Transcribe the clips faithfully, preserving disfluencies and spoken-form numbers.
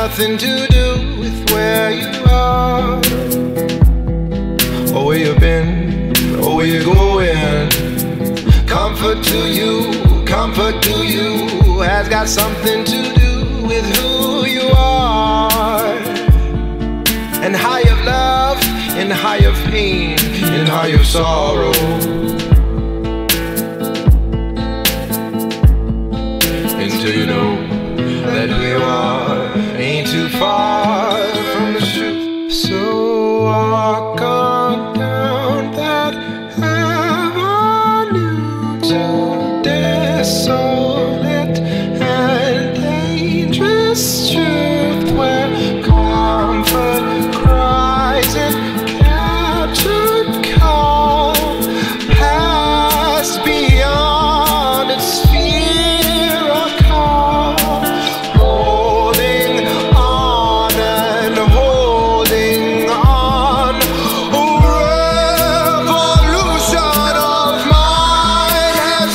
nothing to do with where you are, or where you've been, or where you're going. Comfort to you, comfort to you has got something to do with who you are, and how you've loved, and how you've pain, and how you've sorrow. Until you know that who you are ain't too far from the truth. So walk on down that avenue to desolate and dangerous truth, where comfort cries and captured calm pass beyond its sphere of calm, holding on and holding on. A revolution of mine has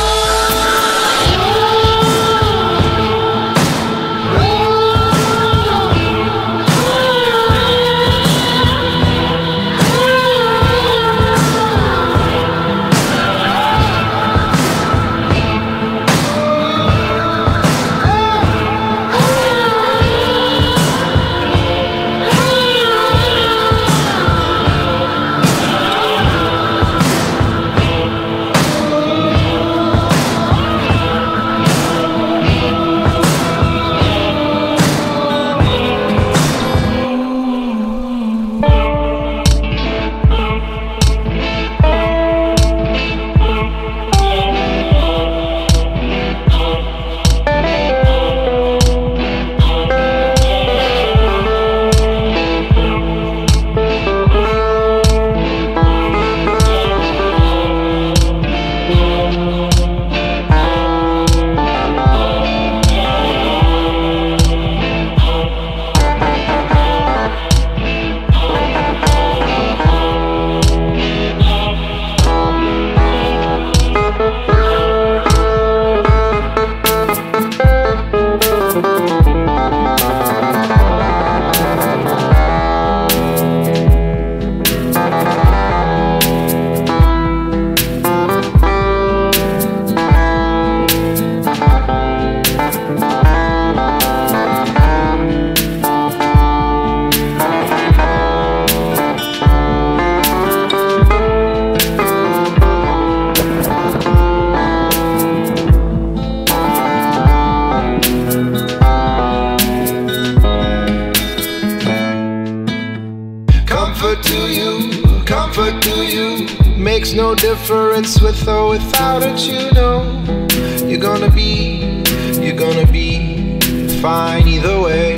comfort to you, comfort to you makes no difference with or without it. You know you're gonna be, you're gonna be fine either way.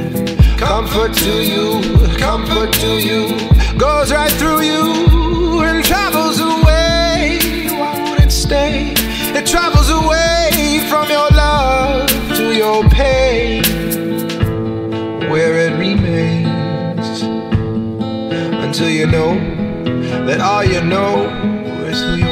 Comfort to you, comfort to you goes right through you and travels away. Why won't it stay? It travels away from your love to your pain, where it remains until you know that all you know is who you are.